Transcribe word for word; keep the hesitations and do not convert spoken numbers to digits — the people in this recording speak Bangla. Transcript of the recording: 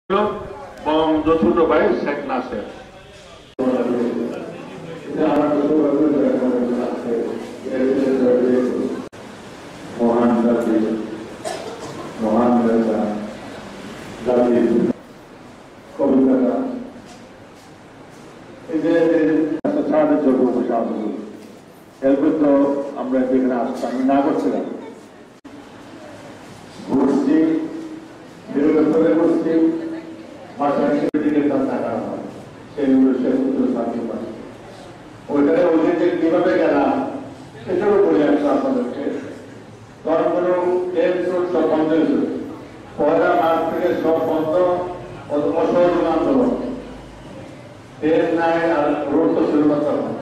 এবং চতুর্থ ভাই শেখ নাসের। মহান জাতি মহান নেতা জাতির কবিতাটা এই যে সাহায্যের জন্য সাহায্য এরপর তো আমরা যেখানে আসতাম আমি না করছিলাম ঘুরছি বেরোলে করছি ভাষা দিকে তার টাকা হয় সেগুলো সে উত্তর সাহায্য পায় ওইখানে ওদেরকে কিভাবে গেলাম সেটাও বলে আসতো আপনাদেরকে ধর্মগুলো সব বন্ধ হয়েছিল পয়লা মাস থেকে সব বন্ধ অসহযোগ আন্দোলন ট্রেন নাই আর রোড তো ছিল না তখন